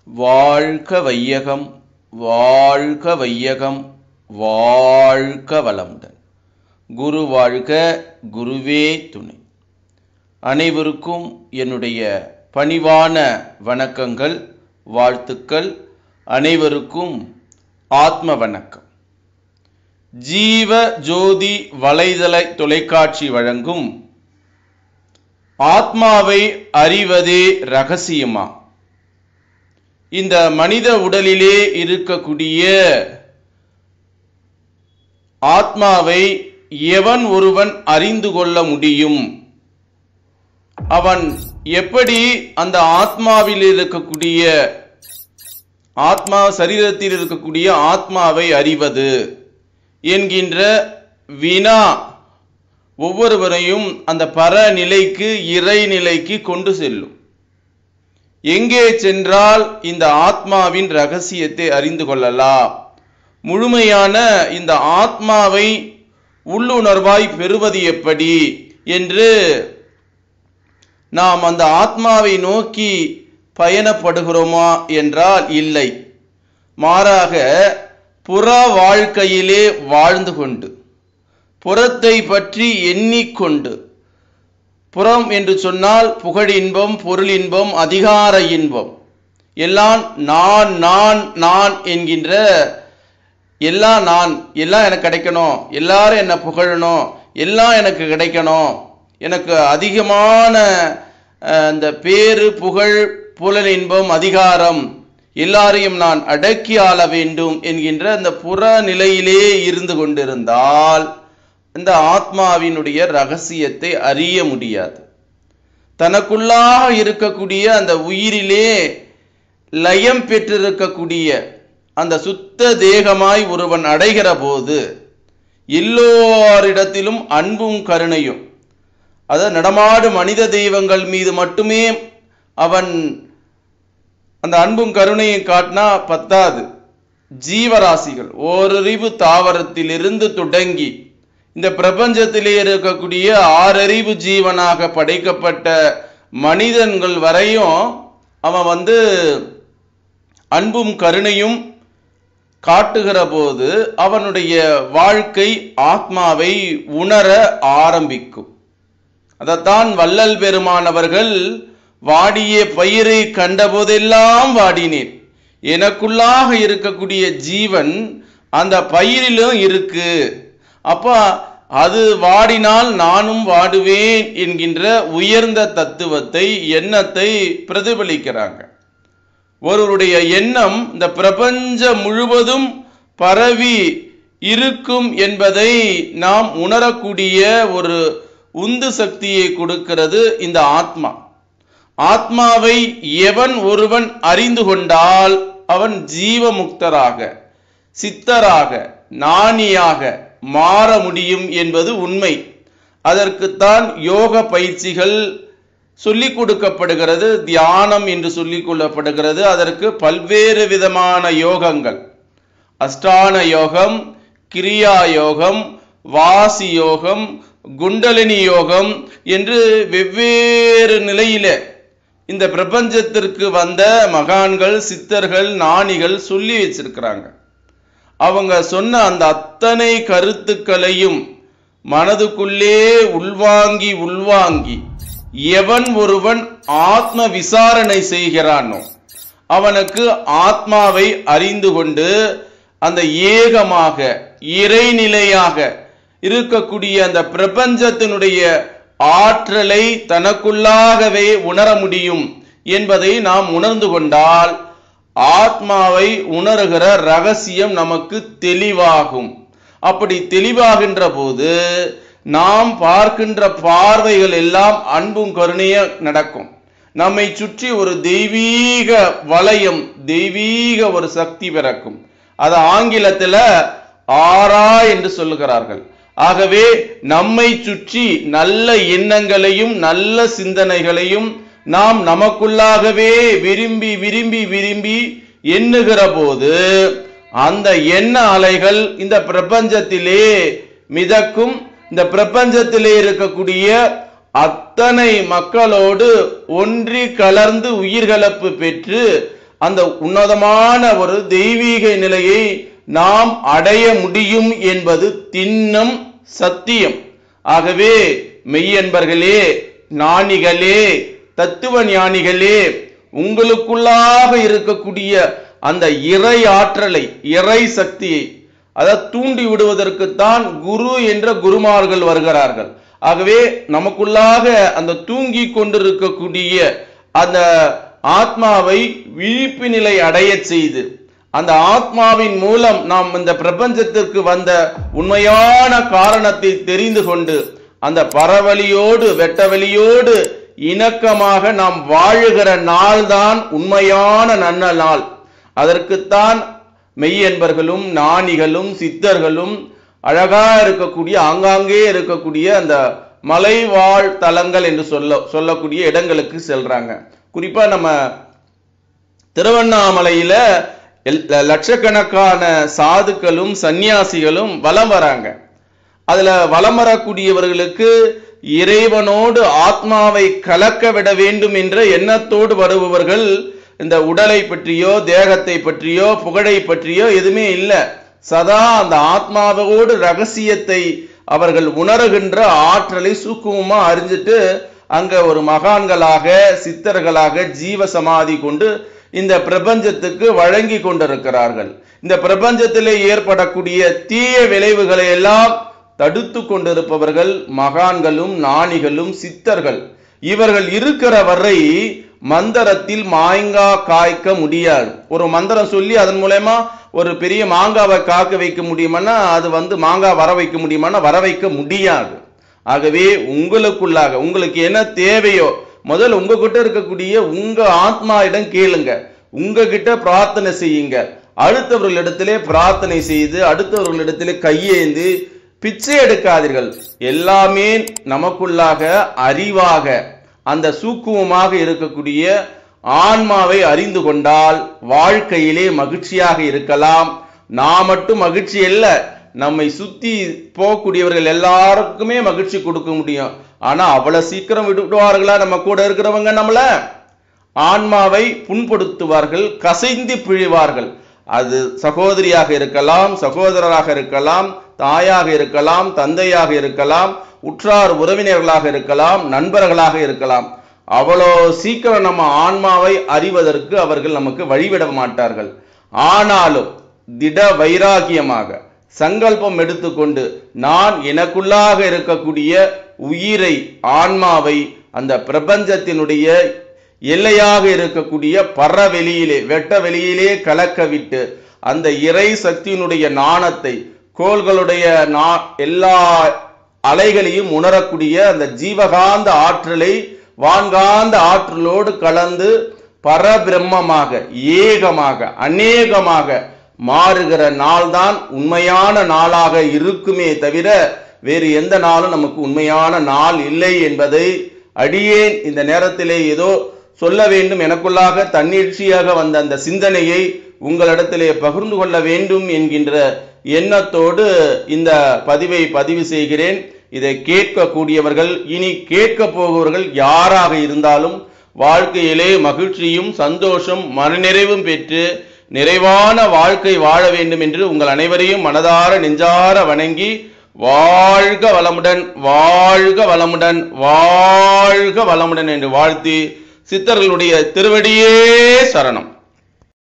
வாழ்க வையகம், வாழ்க வையகம், வாழ்க வளமுடன். குரு வாழ்க, குருவே துணை. அனைவருக்கும் என்னுடைய பணிவான வணக்கங்கள், வாழ்த்துக்கள். அனைவருக்கும் ஆத்ம வணக்கம். ஜீவ ஜோதி வலைதள தொலைக்காட்சி வழங்கும் ஆத்மாவை அறிவதே ரகசியமா? இந்த மனித உடலிலே இருக்கக்கூடிய ஆத்மாவை எவன் ஒருவன் அறிந்து கொள்ள முடியும்? அவன் எப்படி அந்த ஆத்மாவில் இருக்கக்கூடிய சரீரத்தில் இருக்கக்கூடிய ஆத்மாவை அறிவது என்கின்ற வினா ஒவ்வொருவரையும் அந்த பரநிலைக்கு, இறைநிலைக்கு கொண்டு செல்லும். எங்கே சென்றால் இந்த ஆத்மாவின் ரகசியத்தை அறிந்து கொள்ளலாம்? முழுமையான இந்த ஆத்மாவை உள்ளுணர்வாய் பெறுவது எப்படி என்று நாம் அந்த ஆத்மாவை நோக்கி பயணப்படுகிறோமா என்றால் இல்லை. மாறாக புற வாழ்க்கையிலே வாழ்ந்து கொண்டு, புறத்தை பற்றி எண்ணிக்கொண்டு, புறம் என்று சொன்னால் புகழின்பம், பொருளின்பம், அதிகார இன்பம், எல்லாம் நான் நான் நான் என்கின்ற எல்லாம் எனக்கு கிடைக்கணும், எல்லாரும் என்னை புகழணும், எல்லாம் எனக்கு கிடைக்கணும், எனக்கு அதிகமான அந்த பேரு, புகழ், புலனின்பம், அதிகாரம், எல்லாரையும் நான் அடக்கி ஆள வேண்டும் என்கின்ற அந்த புற நிலையிலே இருந்து கொண்டிருந்தால் இந்த ஆத்மாவினுடைய ரகசியத்தை அறிய முடியாது. தனக்குள்ளாக இருக்கக்கூடிய அந்த உயிரிலே லயம் பெற்றிருக்கக்கூடிய அந்த சுத்த தேகமாய் ஒருவன் அடைகிற போது எல்லோரிடத்திலும் அன்பும் கருணையும், அதாவது நடமாடு மனித தெய்வங்கள் மீது மட்டுமே அவன் அந்த அன்பும் கருணையும் காட்டினா பத்தாது. ஜீவராசிகள் ஓரறிவு தாவரத்திலிருந்து தொடங்கி இந்த பிரபஞ்சத்திலே இருக்கக்கூடிய ஆறறிவு ஜீவனாக படைக்கப்பட்ட மனிதன்கள் வரையும் அவன் அன்பும் கருணையும் காட்டுகிற போது அவனுடைய வாழ்க்கை ஆத்மாவை உணர ஆரம்பிக்கும். அதைத்தான் வள்ளல் பெருமானவர்கள் வாடிய பயிரை கண்டபோதெல்லாம் வாடினேன், எனக்குள்ளாக இருக்கக்கூடிய ஜீவன் அந்த பயிரிலும் இருக்கு, அப்ப அது வாடினால் நானும் வாடுவேன் என்கின்ற உயர்ந்த தத்துவத்தை, எண்ணத்தை பிரதிபலிக்கிறாங்க. ஒருவருடைய எண்ணம் இந்த பிரபஞ்சம் முழுவதும் பரவி இருக்கும் என்பதை நாம் உணரக்கூடிய ஒரு உந்து சக்தியை கொடுக்கிறது இந்த ஆத்மா. ஆத்மாவை எவன் ஒருவன் அறிந்து கொண்டால் அவன் ஜீவமுக்தராக, சித்தராக, ஞானியாக மாற முடியும் என்பது உண்மை. அதற்குத்தான் யோக பயிற்சிகள் சொல்லிக் கொடுக்கப்படுகிறது, தியானம் என்று சொல்லிக் கொள்ளப்படுகிறது. அதற்கு பல்வேறு விதமான யோகங்கள், அஷ்டான யோகம், கிரியா யோகம், வாசி யோகம், குண்டலினி யோகம் என்று வெவ்வேறு நிலையில இந்த பிரபஞ்சத்திற்கு வந்த மகான்கள், சித்தர்கள், ஞானிகள் சொல்லி வச்சிருக்கிறாங்க. அவங்க சொன்ன அந்த அத்தனை கருத்துக்களையும் மனதுக்குள்ளே உள்வாங்கி எவன் ஒருவன் ஆத்ம விசாரணை செய்கிறானோ அவனுக்கு ஆத்மாவை அறிந்து கொண்டு அந்த ஏகமாக, இறைநிலையாக இருக்கக்கூடிய அந்த பிரபஞ்சத்தினுடைய ஆற்றலை தனக்குள்ளாகவே உணர முடியும் என்பதை நாம் உணர்ந்து கொண்டால் ஆத்மாவை உணர்கிற ரகசியம் நமக்கு தெளிவாகும். அப்படி தெளிவாகின்ற போது நாம் பார்க்கின்ற பார்வைகள் எல்லாம் அன்பும் கருணைய நடக்கும். நம்மை சுற்றி ஒரு தெய்வீக வளையம், தெய்வீக ஒரு சக்தி பிறக்கும். அது ஆங்கிலத்தில் ஆரா என்று சொல்லுகிறார்கள். ஆகவே நம்மை சுற்றி நல்ல எண்ணங்களையும் நல்ல சிந்தனைகளையும் நாம் நமக்குள்ளாகவே விரும்பி விரும்பி விரும்பி எண்ணுகிற போது அந்த எண்ண அலைகள் இந்த பிரபஞ்சத்திலே மிதக்கும். இந்த பிரபஞ்சத்திலே இருக்கக்கூடிய அத்தனை மக்களோடு ஒன்றி கலர்ந்து உயிர்கலப்பு பெற்று அந்த உன்னதமான ஒரு தெய்வீக நிலையை நாம் அடைய முடியும் என்பது திண்ணம் சத்தியம். ஆகவே மெய்யன்பர்களே, ஞானிகளே, தத்துவ ஞானிகளே, உங்களுக்குள்ளாக இருக்கக்கூடிய அந்த இறை ஆற்றலை, இறை சக்தியை அதை தூண்டி விடுவதற்குத்தான் குரு என்ற குருமார்கள் வருகிறார்கள். ஆகவே நமக்குள்ளாக அந்த தூங்கி கொண்டிருக்கக்கூடிய அந்த ஆத்மாவை விழிப்பு நிலை அடைய செய்து, அந்த ஆத்மாவின் மூலம் நாம் இந்த பிரபஞ்சத்திற்கு வந்த உண்மையான காரணத்தை தெரிந்து கொண்டு, அந்த பரவலியோடு வெட்டவெளியோடு இணக்கமாக நாம் வாழுகிற நாள்தான் உண்மையான நல்ல நாள். அதற்குத்தான் மெய்யன்பர்களும் ஞானிகளும் சித்தர்களும் அழகா இருக்கக்கூடிய, ஆங்காங்கே இருக்கக்கூடிய அந்த மலைவாழ் தலங்கள் என்று சொல்லக்கூடிய இடங்களுக்கு செல்றாங்க. குறிப்பா நம்ம திருவண்ணாமலையில லட்சக்கணக்கான சாதுக்களும் சன்னியாசிகளும் வலம் வராங்க. அதுல வலம் வரக்கூடியவர்களுக்கு இறைவனோடு ஆத்மாவை கலக்க விட வேண்டும் என்ற எண்ணத்தோடு வருபவர்கள் இந்த உடலை பற்றியோ தேகத்தை பற்றியோ புகழை பற்றியோ எதுவுமே இல்லை. சதா அந்த ஆத்மாவோடு ரகசியத்தை அவர்கள் உணர்கின்ற ஆற்றலை சூக்குமமா அறிஞ்சிட்டு அங்க ஒரு மகான்களாக சித்தர்களாக ஜீவ சமாதி கொண்டு இந்த பிரபஞ்சத்துக்கு வழங்கி கொண்டிருக்கிறார்கள். இந்த பிரபஞ்சத்திலே ஏற்படக்கூடிய தீய விளைவுகளை எல்லாம் தடுத்து கொண்டிருப்பவர்கள் மகான்களும் ஞானிகளும் சித்தர்கள். இவர்கள் இருக்கிற வரை மந்திரத்தில் மாங்காய் காய்க்க முடியாது. ஒரு மந்திரம் சொல்லி அதன் மூலமா ஒரு பெரிய மாங்காவை காக்க வைக்க முடியுமானா அது மாங்காய் வர வைக்க முடியுமானா வர வைக்க முடியாது. ஆகவே உங்களுக்குள்ளாக உங்களுக்கு என்ன தேவையோ முதல்ல உங்ககிட்ட இருக்கக்கூடிய உங்க ஆத்மா இடம் கேளுங்க, உங்ககிட்ட பிரார்த்தனை செய்யுங்க. அடுத்தவர்களிடத்திலே பிரார்த்தனை செய்து அடுத்தவர்களிடத்திலே கையேந்து பிச்சை எடுக்காதீர்கள். எல்லாமே நமக்குள்ளாக அறிவாக அந்த சூக்குமமாக இருக்கக்கூடிய ஆன்மாவை அறிந்து கொண்டால் வாழ்க்கையிலே மகிழ்ச்சியாக இருக்கலாம். நான் மட்டும் மகிழ்ச்சி அல்ல, நம்மை சுத்தி போகக்கூடியவர்கள் எல்லாருக்குமே மகிழ்ச்சி கொடுக்க முடியும். ஆனா அவ்வளவு சீக்கிரம் விடுவார்களா நம்ம கூட இருக்கிறவங்க? நம்மள ஆன்மாவை புண்படுத்துவார்கள், கசைந்து பிழிவார்கள். அது சகோதரியாக இருக்கலாம், சகோதரராக இருக்கலாம், தாயாக இருக்கலாம், தந்தையாக இருக்கலாம், உற்றார் உறவினர்களாக இருக்கலாம், நண்பர்களாக இருக்கலாம். அவ்வளோ சீக்கிரம் நம்ம ஆன்மாவை அறிவதற்கு அவர்கள் நமக்கு வழிவிட மாட்டார்கள். ஆனாலும் திட வைராகியமாக சங்கல்பம் எடுத்துக்கொண்டு நான் எனக்குள்ளாக இருக்கக்கூடிய உயிரை ஆன்மாவை அந்த பிரபஞ்சத்தினுடைய எல்லையாக இருக்கக்கூடிய பரவெளியிலே வெட்ட வெளியிலே கலக்க விட்டு அந்த இறை சக்தியினுடைய நாணத்தை கோள்களுடைய எல்லா அலைகளையும் உணரக்கூடிய அந்த ஜீவகாந்த ஆற்றலை வான்காந்த ஆற்றலோடு கலந்து பரபிரம்மமாக ஏகமாக அநேகமாக மாறுகிற நாள்தான் உண்மையான நாளாக இருக்குமே தவிர வேறு எந்த நாளும் நமக்கு உண்மையான நாள் இல்லை என்பதை அடியேன் இந்த நேரத்திலே ஏதோ சொல்ல வேண்டும், எனக்குள்ளாக தன்னெழுச்சியாக வந்த அந்த சிந்தனையை உங்களிடத்திலே பகிர்ந்து கொள்ள வேண்டும் என்கின்ற எண்ணத்தோடு இந்த பதிவை பதிவு செய்கிறேன். இதை கேட்கக்கூடியவர்கள் இனி கேட்க போபவர்கள் யாராக இருந்தாலும் வாழ்க்கையிலே மகிழ்ச்சியும் சந்தோஷம் மனநிறைவும் பெற்று நிறைவான வாழ்க்கை வாழ வேண்டும் என்று உங்கள் அனைவரையும் மனதார நெஞ்சார வணங்கி வாழ்க வளமுடன் வாழ்க வளமுடன் வாழ்க வளமுடன் என்று வாழ்த்தி சித்தர்களுடைய திருவடியே சரணம்.